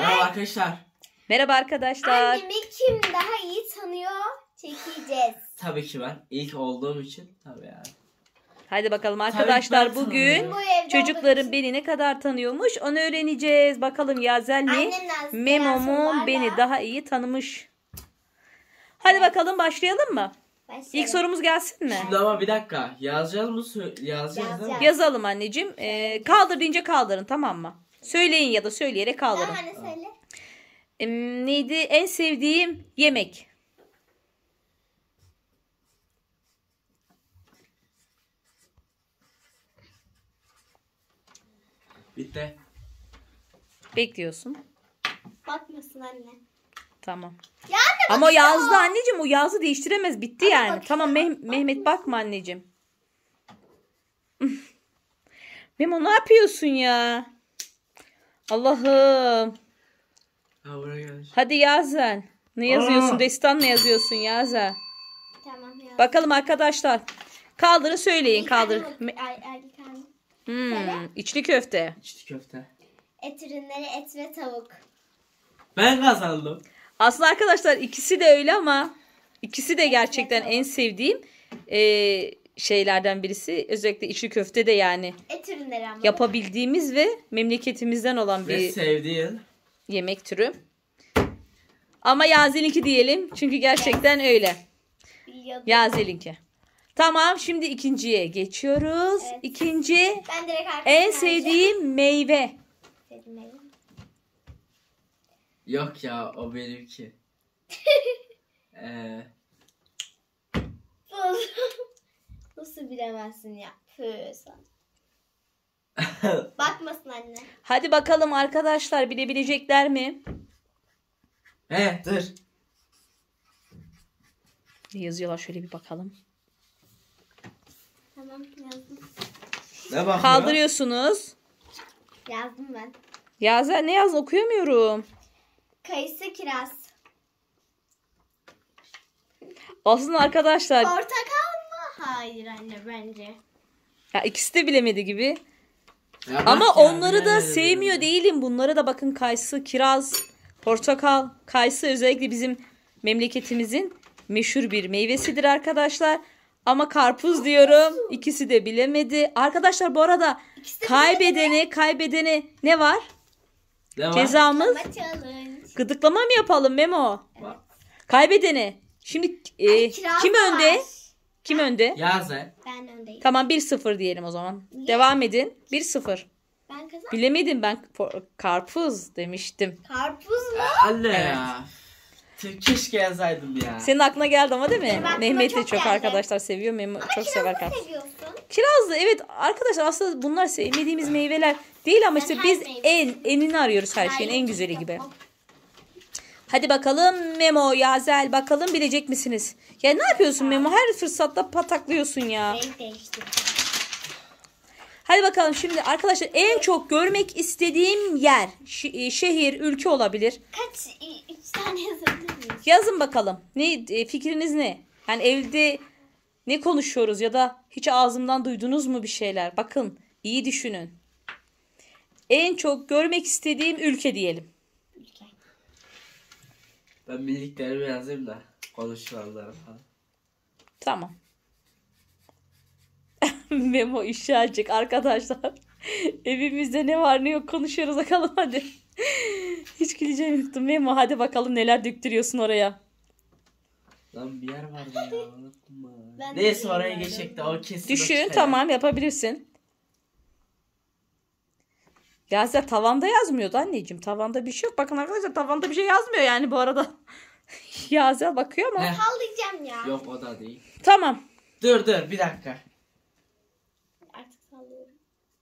Merhaba arkadaşlar. Merhaba arkadaşlar. Annemi kim daha iyi tanıyor çekeceğiz. Tabii ki ben. İlk olduğum için tabii yani. Hadi bakalım Tabii arkadaşlar, ben bugün tanıyorum. Bu evde çocukların olduğum beni ne kadar tanıyormuş onu öğreneceğiz. Bakalım Yazel mi, Annemden Memo mu selamlar beni da. daha iyi tanımış. Hadi bakalım, başlayalım mı? Başlayalım. İlk sorumuz gelsin mi? Şimdi ama bir dakika. Yazacağız mı? Yazacağız değil mi? Yazacağız. Yazalım anneciğim. Kaldır deyince kaldırın, tamam mı? Söyleyin ya da söyleyerek kaldırın. Daha ne söyle? Neydi en sevdiğim yemek? Bitti. Bekliyorsun. Bakmasın anne. Tamam. Ya anne Ama o bakıyor. yazdı anneciğim, o yazdı değiştiremez, bitti yani. bakıyor. Tamam Mehmet bakma anneciğim. Memo ne yapıyorsun ya? Allah'ım. Ha buraya gel. Hadi Yazel. Ne yazıyorsun? Aa. Destan ne yazıyorsun Yazel? Tamam ya. Bakalım arkadaşlar. Kaldırın söyleyin, kaldır. İçli köfte. İçli köfte. Et ürünleri, et ve tavuk. Ben kazandım. Aslında arkadaşlar ikisi de öyle ama ikisi de gerçekten en sevdiğim şeylerden birisi. Özellikle içli köfte de yani Et ürünleri ama. yapabildiğimiz ve memleketimizden olan Ve bir sevdiğin. yemek türü. Ama Yazel'inki diyelim çünkü gerçekten öyle. Biliyordum. Yazel'inki. Tamam, şimdi ikinciye geçiyoruz. Evet. İkinci Ben direkt en sevdiğim meyve. sevdiğim. Yok ya o benimki. Nasıl bilemezsin ya? Bakmasın anne. Hadi bakalım arkadaşlar, bilebilecekler mi? Dur. Ne yazıyorlar, şöyle bir bakalım. Tamam yazdım. Ne bakıyor? Kaldırıyorsunuz. Yazdım ben. Yazel ne yaz, okuyamıyorum. Kayısı, kiraz. Aslında arkadaşlar Portakal mı? Hayır anne bence. ya ikisi de bilemedi gibi. Ya Ama bak ya, onları da bilemedim. sevmiyor değilim. Bunlara da bakın, kayısı, kiraz, portakal. Kayısı özellikle bizim memleketimizin meşhur bir meyvesidir arkadaşlar. Ama karpuz diyorum. İkisi de bilemedi. Arkadaşlar bu arada İkisi de kaybedene ne var? Ne var? Cezamız Ama challenge. gıdıklama mı yapalım Memo? Var. Kaybedene. Şimdi Kiraz kim da önde? var. Kim önde? Yazel. Ben öndeyim. Tamam, 1-0 diyelim o zaman. Devam edin. 1-0. Ben kazandım. Bilemedim, ben karpuz demiştim. Karpuz mu? Anne Evet. ya. Keşke yazaydım ya. Senin aklına geldi ama değil mi? Benim aklıma Mehmet de çok çok geldi. arkadaşlar seviyor. Memo çok sever Kirazı karpuz. seviyorsun. Kirazlı, evet arkadaşlar, aslında bunlar sevmediğimiz meyveler değil ama Ben işte her biz meyveyi enini arıyoruz her şeyin, en Hayır, güzeli yok, gibi. yok. Hadi bakalım Memo, Yazel, bakalım bilecek misiniz? Ya ne yapıyorsun Memo? Her fırsatta pataklıyorsun ya. Renk değişti. Hadi bakalım şimdi arkadaşlar, en çok görmek istediğim yer, şehir, ülke olabilir. Kaç? 3 tane yazabilir miyim? Yazın bakalım. Ne fikriniz ne? Yani evde ne konuşuyoruz ya da hiç ağzımdan duydunuz mu bir şeyler? Bakın, iyi düşünün. En çok görmek istediğim ülke diyelim. Ülke. Ben bildiklerimi yazayım da konuşulanları falan. Tamam. Memo işi alacak arkadaşlar. Evimizde ne var ne yok konuşuyoruz, bakalım hadi. Hiç güleceğim yoktu. Memo hadi bakalım neler döktürüyorsun oraya. Lan bir yer vardı ya, unuttum ben. Ben de Neyse oraya bilmiyorum. geçecek de o kesin. Düşün, o çıkar. tamam, yapabilirsin. Yazel tavanda yazmıyordu anneciğim. Tavanda bir şey yok. Bakın arkadaşlar, tavanda bir şey yazmıyor yani bu arada. Yazel bakıyor ama. Ne? Sallayacağım ya. Yok o da değil. Tamam. Dur bir dakika. Artık sallıyorum.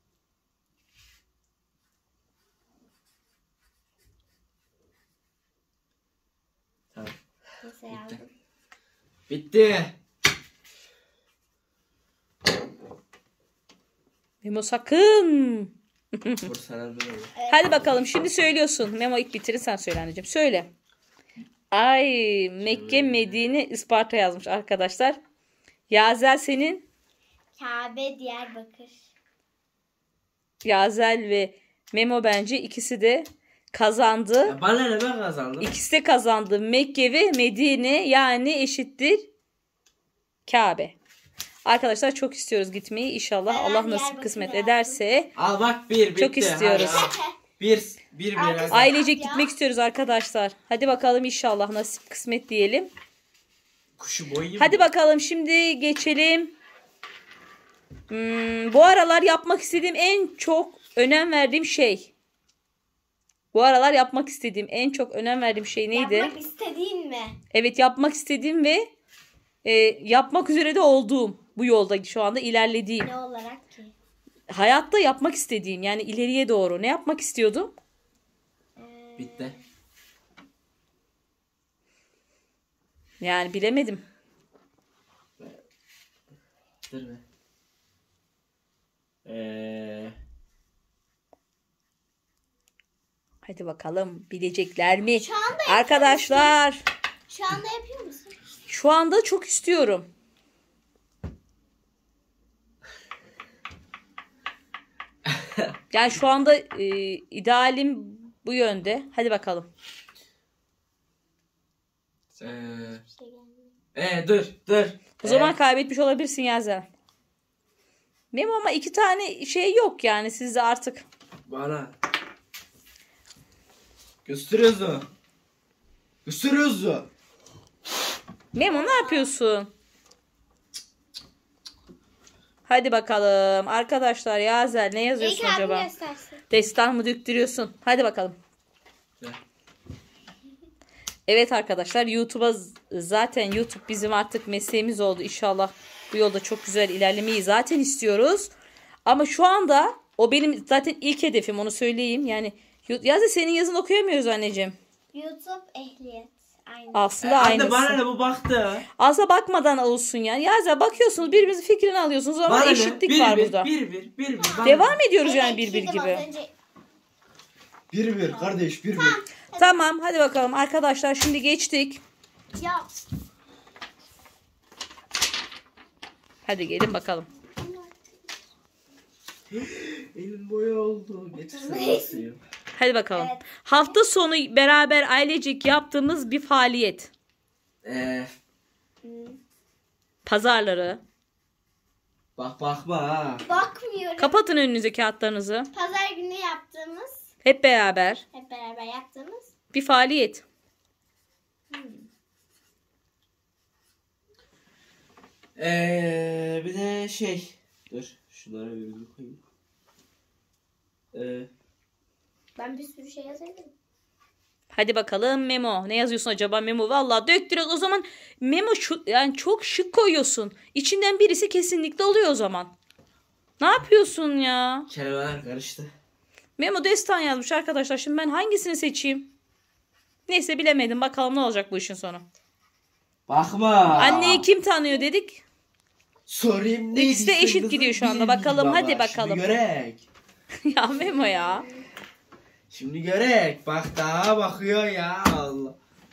Tamam. Neyse yazdım. Bitti. Memo sakın. Bursa'dan bir olur. Hadi bakalım, şimdi söylüyorsun. Memo ilk bitirir, sen söyle anneciğim. Söyle. Ay, Mekke, Medine, Isparta yazmış arkadaşlar. Yazel senin? Kabe, Diyarbakır. Yazel ve Memo bence ikisi de kazandı. Ya bana ne, ben kazandım. İkisi de kazandı. Mekke ve Medine yani eşittir Kabe. Arkadaşlar çok istiyoruz gitmeyi. İnşallah Ben Allah nasip Diyarbakır'a kısmet yaptım. ederse. Al bak bir bitti. Çok istiyoruz. Hadi, al. Bir Arkadaşlar- Ailecek Ya. gitmek istiyoruz arkadaşlar. Hadi bakalım inşallah nasip kısmet diyelim. Kuşu boyayayım. Hadi mı? bakalım şimdi geçelim. Bu aralar yapmak istediğim en çok önem verdiğim şey. Bu aralar yapmak istediğim en çok önem verdiğim şey neydi? Yapmak istediğin mi? Evet, yapmak istediğim ve yapmak üzere de olduğum, bu yolda şu anda ilerlediğim. Ne olarak ki? Hayatta yapmak istediğim, yani ileriye doğru. Ne yapmak istiyordum? Bitti. Yani bilemedim. Dur be. Hadi bakalım bilecekler mi? Şu anda Arkadaşlar Şu anda yapıyor musun? şu anda çok istiyorum. Yani şu anda idealim bu yönde. Hadi bakalım. Bir şey gelmiyor. Dur. O zaman kaybetmiş olabilirsin Yazel. Benim ama 2 tane şey yok yani sizde artık. Bana. Gösteriyorsun. Gösteriyorsun. Memo ne yapıyorsun? Hadi bakalım. Arkadaşlar Yazel ne yazıyorsun İlk abim acaba? göstersin. Destan mı döktürüyorsun? Hadi bakalım. Gel. Evet arkadaşlar YouTube'a zaten YouTube bizim artık mesleğimiz oldu. İnşallah bu yolda çok güzel ilerlemeyi zaten istiyoruz. Ama şu anda o benim zaten ilk hedefim, onu söyleyeyim. Yani Yazel senin yazını okuyamıyoruz anneciğim. YouTube ehliyet. Aynı. Aslında Anne aynısı. bana ne, bu baktı. Aslında bakmadan olsun ya. Yazel bakıyorsunuz birbirimizin fikrini alıyorsunuz ama Bana ne? eşitlik var burada. Bir. Devam ediyoruz yani Evet, bir bildim gibi. az önce. Bir kardeş bir. Tamam hadi bakalım arkadaşlar şimdi geçtik. Ya. Hadi gelin bakalım. Elim boya oldu. Getirsene suyu. Hadi bakalım. Evet. Hafta sonu beraber ailecek yaptığımız bir faaliyet. Pazarları. Bak ha. Bakmıyorum. Kapatın önünüze kağıtlarınızı. Pazar günü yaptığımız, Hep beraber hep beraber yaptığımız. bir faaliyet. Bir de şey. Dur. Şunlara bir koyayım. Ben bir sürü şey yazabilirim. Hadi bakalım Memo. Ne yazıyorsun acaba Memo? Vallahi döktürüyoruz. O zaman Memo yani çok şık koyuyorsun. İçinden birisi kesinlikle oluyor o zaman. Ne yapıyorsun ya? Kelimeler karıştı. Memo destan yazmış arkadaşlar. Şimdi ben hangisini seçeyim? Neyse bilemedim. Bakalım ne olacak bu işin sonu. Bakma. Anneyi kim tanıyor dedik. Sorayım ne? İkisi de eşit gidiyor şu anda. Bakalım, hadi bakalım. Şimdi görek. Ya Memo ya. Şimdi görek. Bak daha bakıyor ya Allah.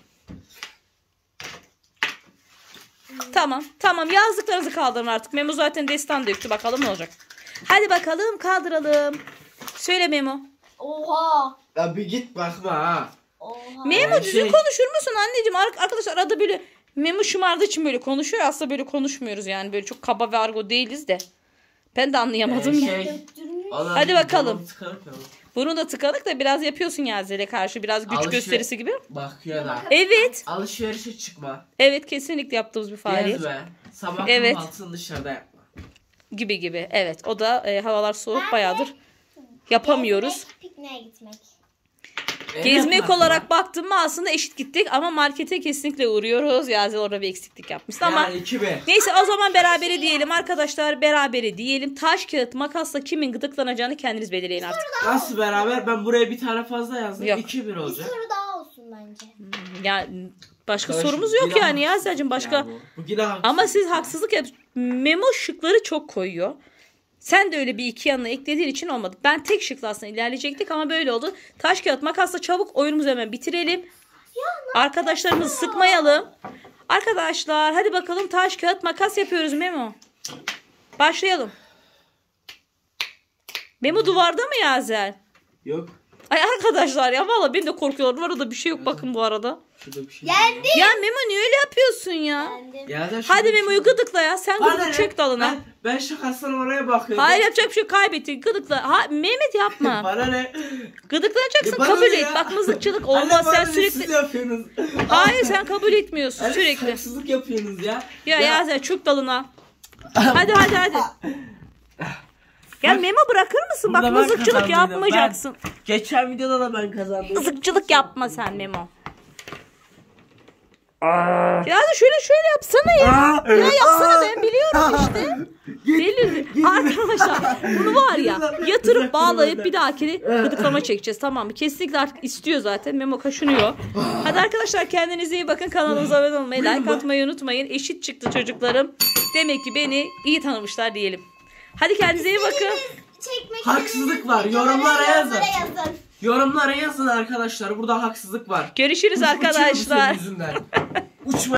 Tamam yazdıklarınızı kaldırın artık. Memo zaten destan döktü. Bakalım ne olacak. Hadi bakalım kaldıralım. Söyle Memo. Oha. Ya bir git bakma ha. Oha. Memo düzgün şey- konuşur musun anneciğim? Arkadaşlar arada böyle Memo şımardığı için böyle konuşuyor. Aslında böyle konuşmuyoruz yani. Böyle çok kaba ve argo değiliz de. Ben de anlayamadım ya. Döktürmüş. Hadi bakalım. Canım tıkanık ya. Bunu da tıkanık da biraz yapıyorsun Yazel'e karşı. Biraz güç gösterisi gibi. Bakıyor da. Evet. Alışverişe çıkma. Evet kesinlikle yaptığımız bir faaliyet. Gezme. Sabah Evet. kahvaltısını dışarıda yapma. Gibi. Evet o da havalar soğuk bayağıdır. Yapamıyoruz. Gezmek, pikniğe gitmek. Gezmek Yapma. olarak baktım mı aslında eşit gittik ama markete kesinlikle uğruyoruz. Yazel orada bir eksiklik yapmıştı ama Yani 2-1. neyse o zaman berabere diyelim arkadaşlar, berabere diyelim. Taş kağıt makasla kimin gıdıklanacağını kendiniz belirleyin artık. Nasıl beraber? Ben buraya bir tane fazla yazdım. Yok. 2-1 Bir olacak. soru daha olsun bence. Ya başka Arkadaşım, sorumuz yok yine yani haksızlık Yazel'cim başka. ya bu. Bu yine haksızlık Ama siz ya. haksızlık Memo şıkları çok koyuyor. Sen de öyle bir iki yanına eklediğin için olmadı. Ben tek şıkla aslında ilerleyecektik ama böyle oldu. Taş kağıt makasla çabuk oyunumuzu hemen bitirelim. Arkadaşlarımızı sıkmayalım. Arkadaşlar hadi bakalım taş kağıt makas yapıyoruz Memo. Başlayalım. Memo duvarda mı Yazel? Yok. Ay arkadaşlar ya valla beni de korkuyorlar. Bu arada bir şey yok bakın bu arada. Şurada bir şey. Yendim. Ya Memo niye öyle yapıyorsun ya? Yendim. Ya da şurada Hadi bir şey Memo'yu var. gıdıkla ya. Sen Bana gıdık ne? çek dalına. Ben şakasına oraya bakıyorum. Hayır yapacak bir şey yok. Kaybettin. Gıdıkla. Ha, Mehmet yapma. Bana ne? Gıdıklanacaksın. Ya bana kabul ne et. ya? Bak mızıkçılık Anne, olmaz. bana Sen ne sürekli... siz yapıyorsunuz? Hayır sen kabul etmiyorsun Anne, sürekli. haksızlık yapıyorsunuz ya. Ya sen çök dalına. Hadi. Ya Memo bırakır mısın? Bak Burada ben mızıkçılık kazandım ya. yapmayacaksın. Geçen videoda da ben kazandım. Mızıkçılık yapma sen Memo. Ya hadi şöyle yapsana ya. Ya yapsana ben biliyorum işte. Deli. Arkadaşlar bunu var ya yatırıp bağlayıp bir dahakini gıdıklama çekeceğiz, tamam mı? Kesinlikle artık istiyor zaten. Memo kaşınıyor. Hadi arkadaşlar kendinize iyi bakın. Kanalımıza abone olmayı, like atmayı unutmayın. Eşit çıktı çocuklarım. Demek ki beni iyi tanımışlar diyelim. Hadi kendinize iyi bakın. Çekmek Haksızlık istediğiniz var. videoları Yorumlara yazın. yazın. Yorumlara yazın arkadaşlar. Burada haksızlık var. Görüşürüz Uçuyorum senin arkadaşlar. yüzünden. Uçma.